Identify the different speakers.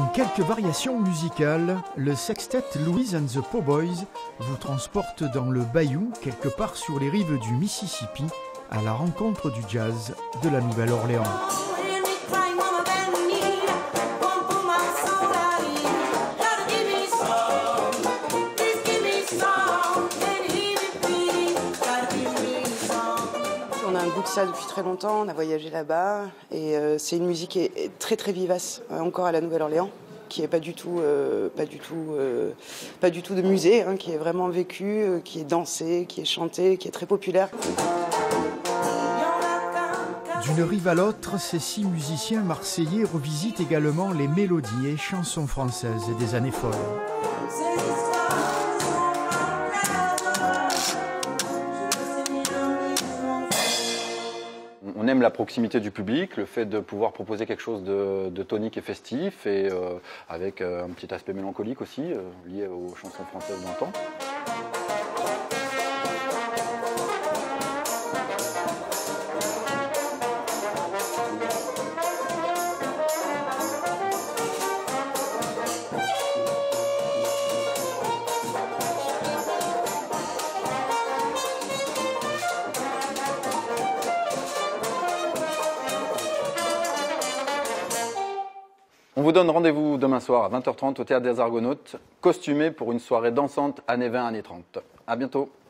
Speaker 1: quelques variations musicales, le sextet Louise and the Po-Boys vous transporte dans le bayou, quelque part sur les rives du Mississippi, à la rencontre du jazz de la Nouvelle-Orléans.
Speaker 2: On a un goût de ça depuis très longtemps, on a voyagé là-bas et c'est une musique qui est très très vivace, encore à la Nouvelle-Orléans, qui est pas du tout de musée, hein, qui est vraiment vécue, qui est dansée, qui est chantée, qui est très populaire.
Speaker 1: D'une rive à l'autre, ces 6 musiciens marseillais revisitent également les mélodies et chansons françaises des années folles.
Speaker 3: On aime la proximité du public, le fait de pouvoir proposer quelque chose de tonique et festif, et avec un petit aspect mélancolique aussi, lié aux chansons françaises d'antan. On vous donne rendez-vous demain soir à 20h30 au Théâtre des Argonautes, costumé pour une soirée dansante années 20, années 30. À bientôt.